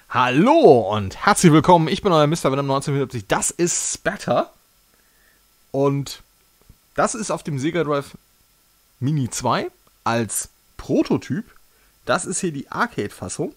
Hallo und herzlich willkommen, ich bin euer Mr. Venom 1974, das ist Spatter und das ist auf dem Sega Drive Mini 2 als Prototyp. Das ist hier die Arcade-Fassung.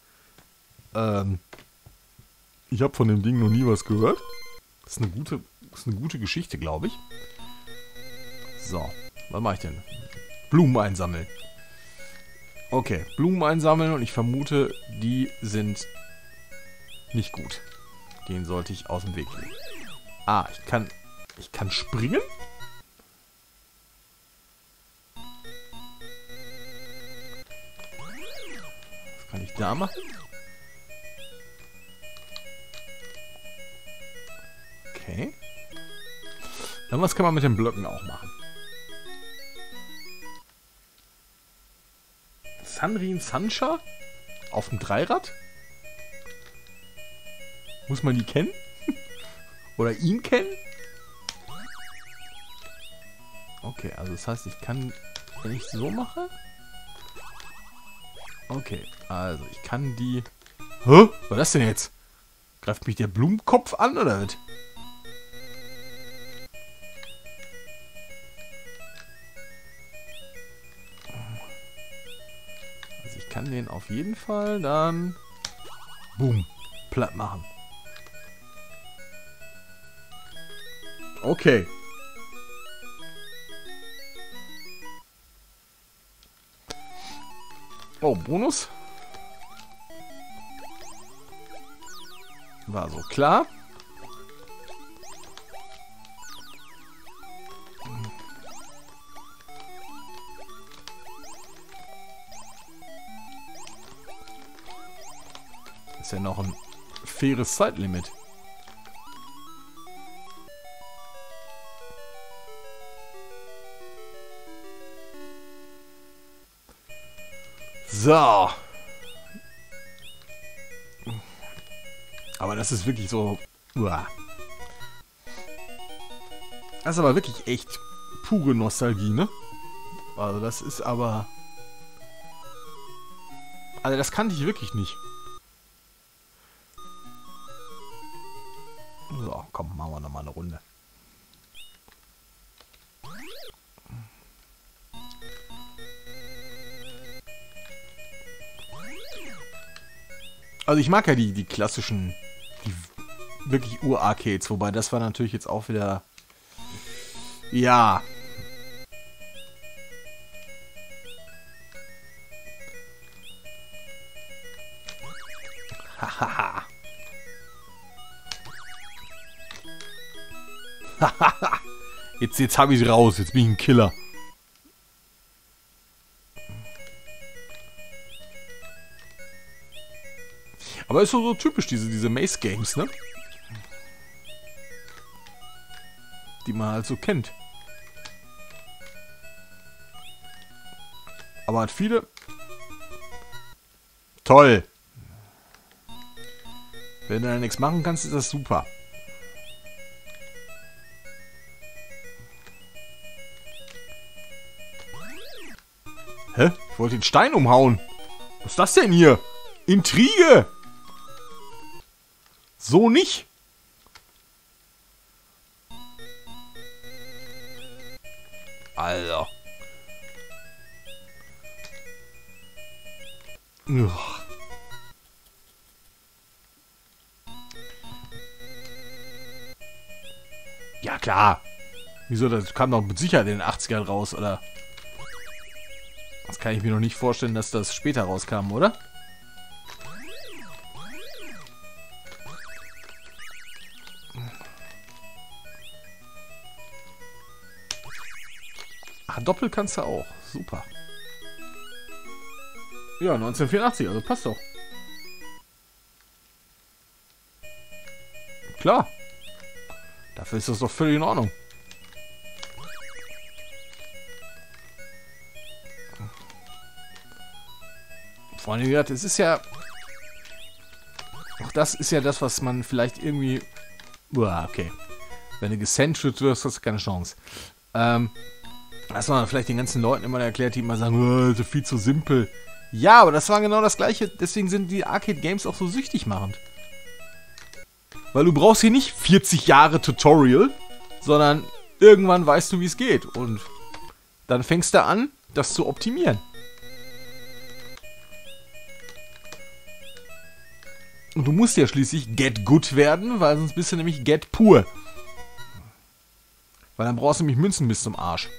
Ich habe von dem Ding noch nie was gehört. Das ist eine gute Geschichte, glaube ich. So, was mache ich denn? Blumen einsammeln. Okay, Blumen einsammeln und ich vermute, die sind nicht gut. Den sollte ich aus dem Weg gehen. Ah, ich kann springen? Was kann ich da machen? Okay. Dann was kann man mit den Blöcken auch machen? Sanrin Sancha? Auf dem Dreirad? Muss man die kennen? Oder ihn kennen? Okay, also das heißt, ich kann, wenn ich so mache... Okay, also ich kann die... Hä? Was ist das denn jetzt? Greift mich der Blumenkopf an, oder was? Also ich kann den auf jeden Fall dann... Boom. Platt machen. Okay. Oh, Bonus. War so klar. Ist ja noch ein faires Zeitlimit. So. Aber das ist wirklich so... Uah. Das ist aber wirklich echt pure Nostalgie, ne? Also das ist aber... Also das kannte ich wirklich nicht. So, komm, machen wir nochmal eine Runde. Also ich mag ja die klassischen, die wirklich Ur-Arcades, wobei das war natürlich jetzt auch wieder... Ja. Hahaha. jetzt habe ich es raus, jetzt bin ich ein Killer. Aber ist so typisch, diese Maze-Games, ne? Die man halt so kennt. Aber hat viele... Toll! Wenn du da nichts machen kannst, ist das super. Hä? Ich wollte den Stein umhauen. Was ist das denn hier? Intrige! So nicht. Also. Ugh. Ja klar. Wieso, das kam doch mit Sicherheit in den 80ern raus, oder? Das kann ich mir noch nicht vorstellen, dass das später rauskam, oder? Ach, Doppel kannst du auch. Super. Ja, 1984, also passt doch. Klar. Dafür ist das doch völlig in Ordnung. Vor allem, es ist ja... Auch das ist ja das, was man vielleicht irgendwie... Uah, okay. Wenn du gesandwiched wirst, hast du keine Chance. Dass man vielleicht den ganzen Leuten immer erklärt, die immer sagen, oh, das ist viel zu simpel. Ja, aber das war genau das Gleiche. Deswegen sind die Arcade-Games auch so süchtig machend. Weil du brauchst hier nicht 40 Jahre Tutorial, sondern irgendwann weißt du, wie es geht. Und dann fängst du an, das zu optimieren. Und du musst ja schließlich get good werden, weil sonst bist du nämlich get pur. Weil dann brauchst du nämlich Münzen bis zum Arsch.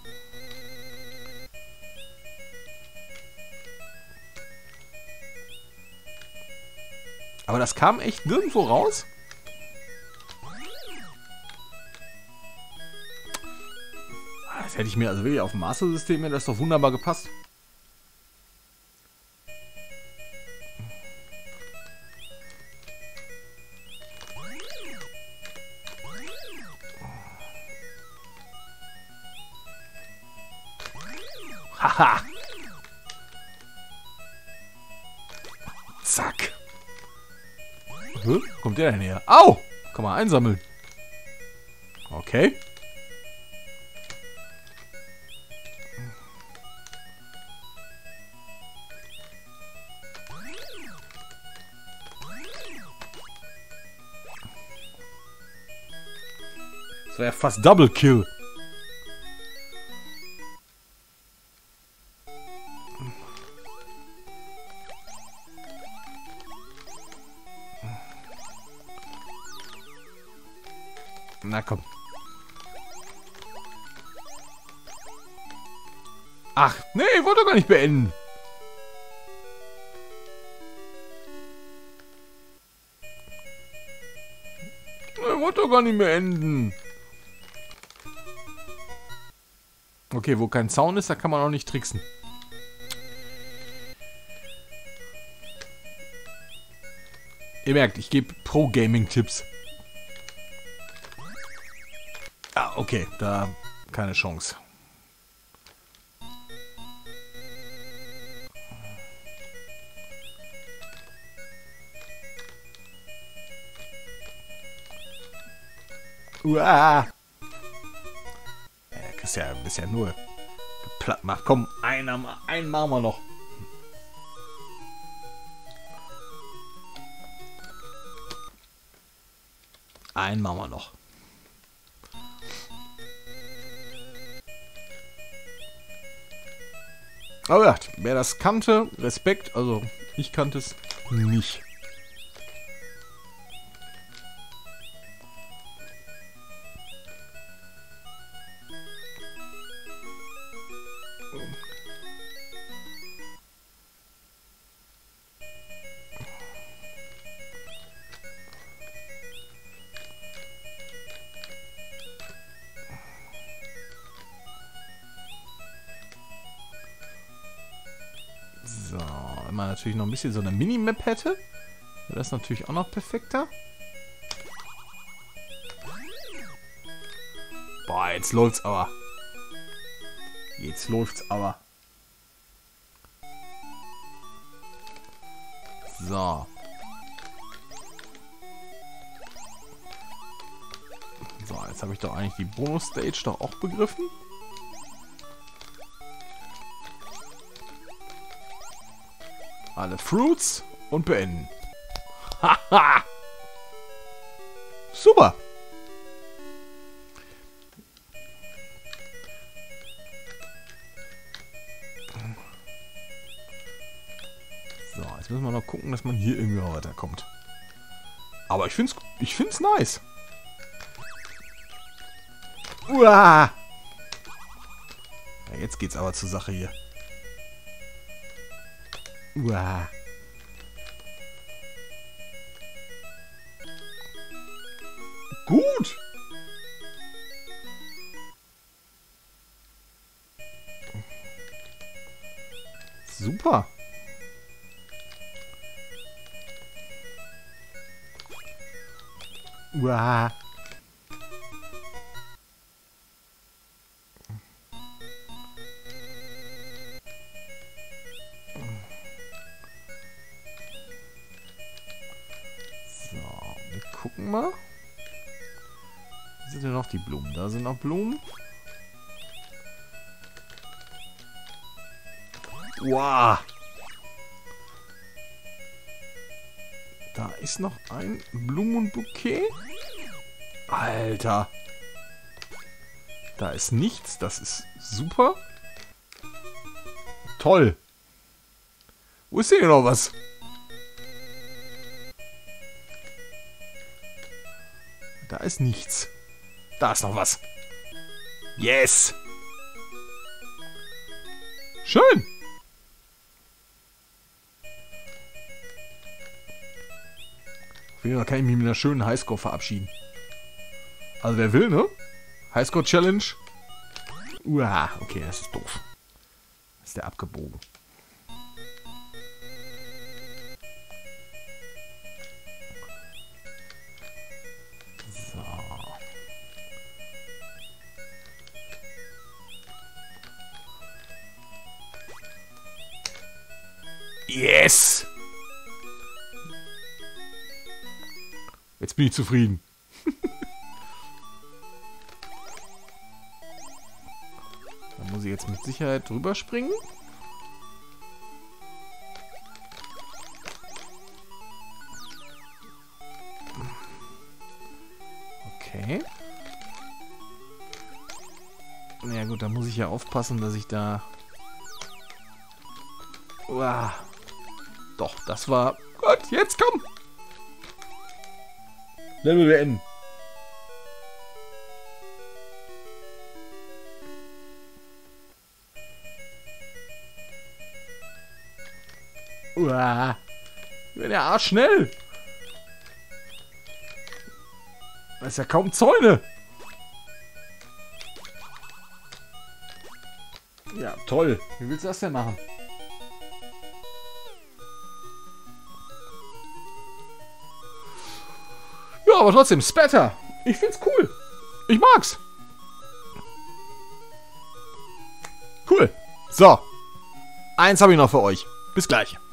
Aber das kam echt nirgendwo raus. Das hätte ich mir, also wirklich auf dem Master-System, hätte das doch wunderbar gepasst. Haha! Zack! Hä? Kommt der denn her? Au! Kann man einsammeln. Okay. Das war ja fast Double Kill. Na komm. Ach, nee, ich wollte doch gar nicht beenden. Ich wollte doch gar nicht beenden. Okay, wo kein Zaun ist, da kann man auch nicht tricksen. Ihr merkt, ich gebe Pro-Gaming-Tipps. Ah, okay, da keine Chance. Uah. Bist ja nur platt macht. Komm, einen machen wir noch. Einen machen wir noch. Aber ja, wer das kannte, Respekt. Also, ich kannte es nicht. So, wenn man natürlich noch ein bisschen so eine Minimap hätte, wäre das natürlich auch noch perfekter. Boah, jetzt läuft's aber. Jetzt läuft's aber. So. So, jetzt habe ich doch eigentlich die Bonus-Stage doch auch begriffen. Alle Fruits und beenden. Haha! Super! So, jetzt müssen wir noch gucken, dass man hier irgendwie weiterkommt. Aber ich find's nice. Uah! Ja, jetzt geht's aber zur Sache hier. Uah. Gut! Super! Uah. Gucken mal. Wo sind denn noch die Blumen? Da sind noch Blumen. Wow. Da ist noch ein Blumenbouquet. Alter. Da ist nichts. Das ist super. Toll. Wo ist denn hier noch was? Da ist nichts. Da ist noch was. Yes. Schön. Auf jeden Fall kann ich mich mit einer schönen Highscore verabschieden. Also wer will, ne? Highscore Challenge. Uah, okay, das ist doof. Das ist der abgebogen. So. Yes! Jetzt bin ich zufrieden. Da muss ich jetzt mit Sicherheit drüber springen. Okay. Ja gut, da muss ich ja aufpassen, dass ich da... Uah. Doch, das war... Gott, jetzt komm! Level beenden. Uah. Ich bin ja arschschnell. Das ist ja kaum Zäune. Ja, toll. Wie willst du das denn machen? Ja, aber trotzdem, Spatter. Ich find's cool. Ich mag's. Cool. So. Eins habe ich noch für euch. Bis gleich.